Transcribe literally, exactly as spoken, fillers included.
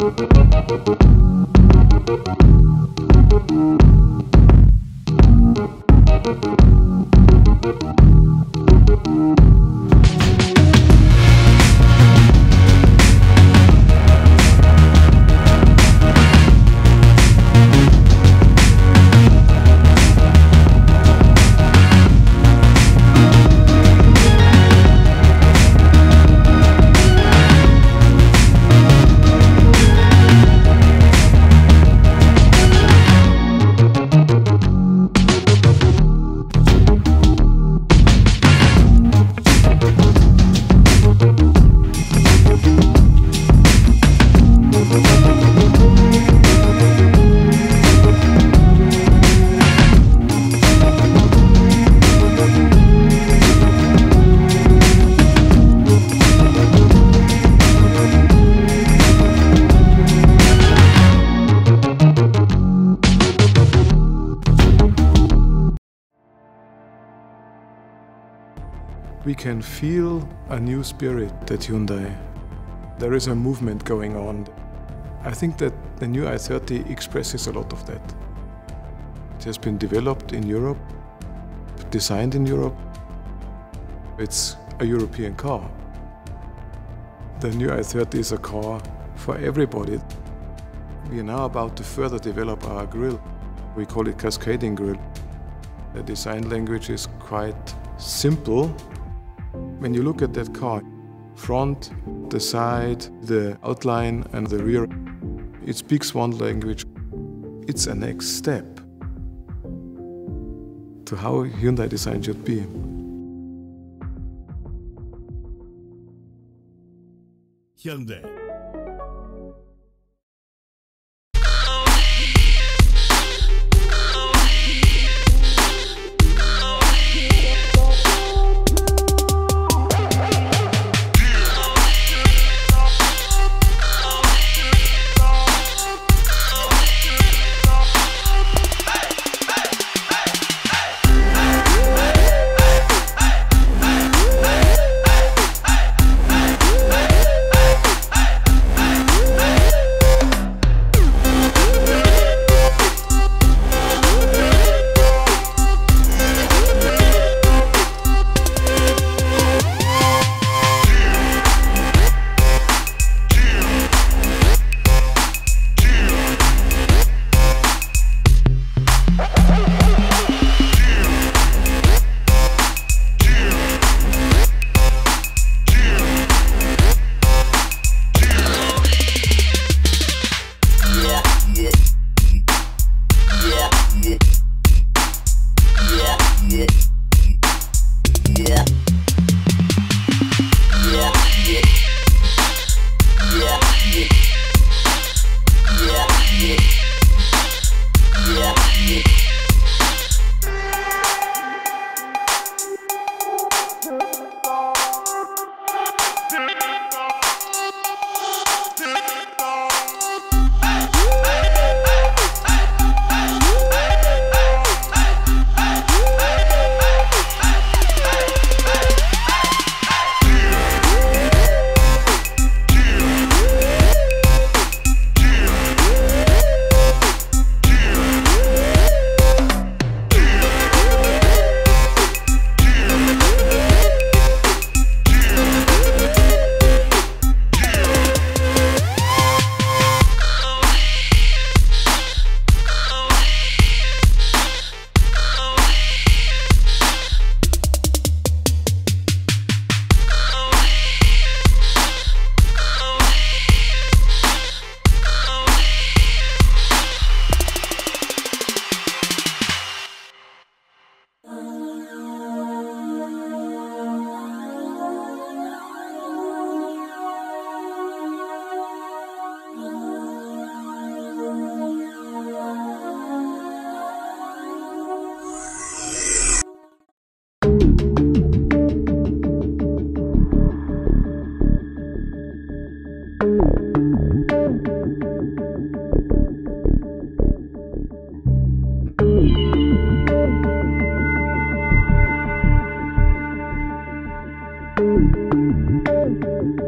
We can feel a new spirit at Hyundai. There is a movement going on. I think that the new i thirty expresses a lot of that. It has been developed in Europe, designed in Europe. It's a European car. The new i thirty is a car for everybody. We are now about to further develop our grille. We call it cascading grille. The design language is quite simple. When you look at that car, front, the side, the outline and the rear, it speaks one language. It's a next step to how Hyundai design should be. Hyundai. Thank you.